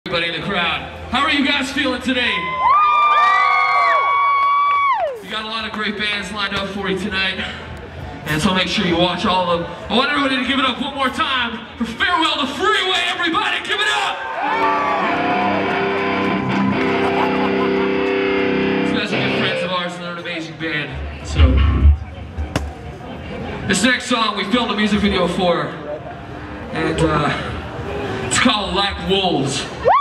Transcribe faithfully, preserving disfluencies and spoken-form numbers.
Everybody in the crowd, how are you guys feeling today? We got a lot of great bands lined up for you tonight, and so make sure you watch all of them. I want everybody to give it up one more time for Farewell to Freeway. Everybody, give it up! These guys are good friends of ours, and they're an amazing band. So, this next song we filmed a music video for, and uh, it's called Like Wolves.